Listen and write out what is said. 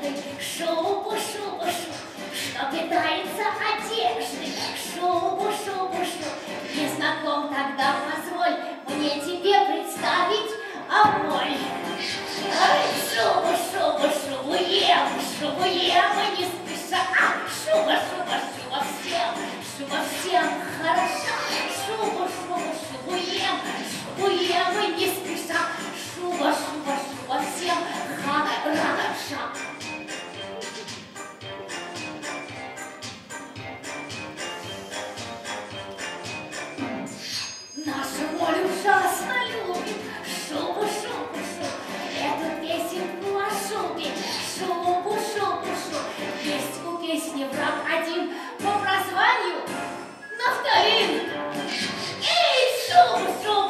одеждой, шубу, шубу, шубу, что питается одеждой, шубу, шубу, шубу. Не знаком, тогда позволь мне тебе представить Амоль. Ай, шубу, шубу, шубу ем и не спеша. Шуба, шуба, шуба всем хороша. Шубу, шубу, шубу ем и не спеша. Шуба, шуба, шуба всем хороша. Наша Моль ужасно любит шубу, шубу, шубу. Эту песенку о шубе, шубу, шубу, шубу. Есть у песни враг один по прозванию Нафталин. Эй, шубу, шубу.